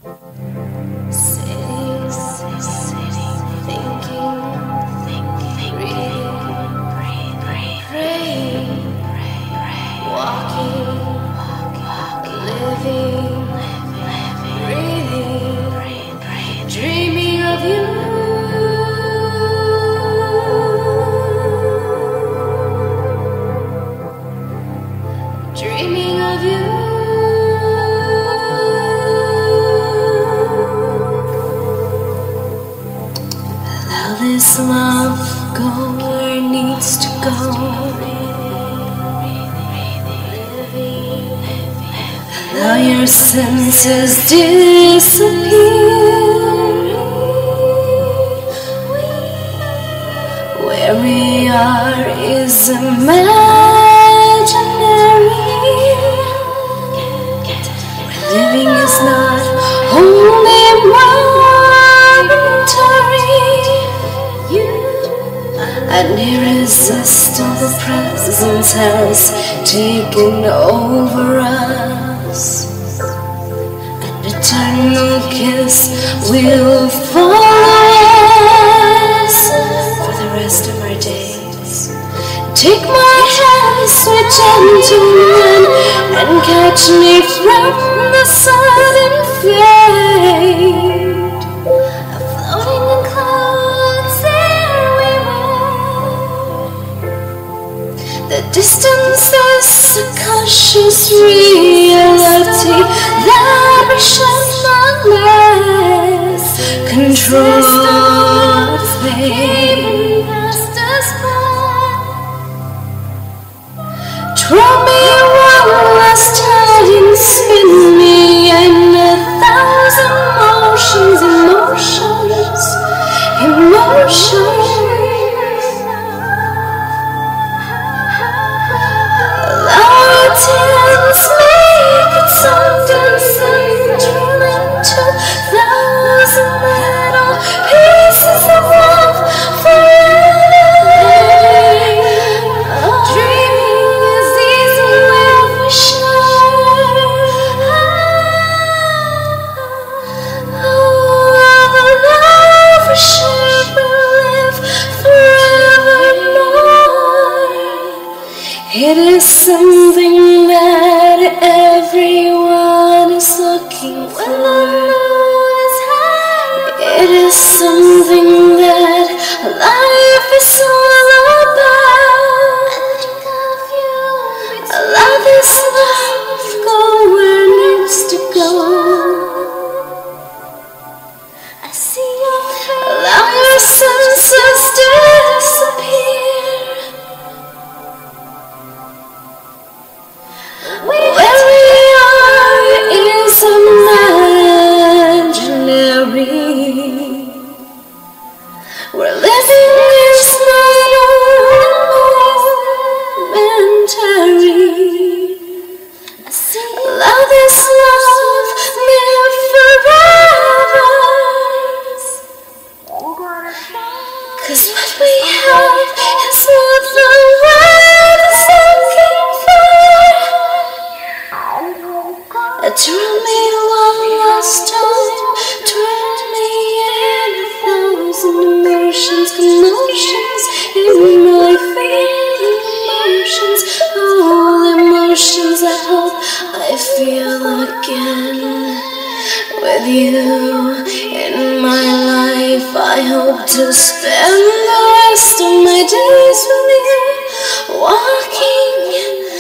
This love go where it needs to go. Now your senses disappear. Where we are is imaginary. Living is not only momentary. An irresistible presence has taken over us. An eternal kiss will follow us for the rest of our days. Take my hand, sweet gentleman, and catch me from the sudden fade. A floating in clouds, there we were. The distance is a cautious reality that we shall not let control our fate. Draw me one last time, spin me in 1,000 motions, emotions. Allow it to make it sentence and turn into 1,000 little pieces of love forever. Dreaming is easy when we share. Love we share will live forevermore. It is something that everyone is looking for. It is something that life is all about. Allow this love go where it needs to go. Allow your senses disappear. Where we are is imaginary. Where living is not momentary. Allow this love live forever. 'Cause what we have is what the world is looking for. Turn me one last time, turn me in 1,000 emotions, commotions in my feeling emotions, all emotions I hope I feel again. With you in my life, I hope to spend the rest of my days with you, walking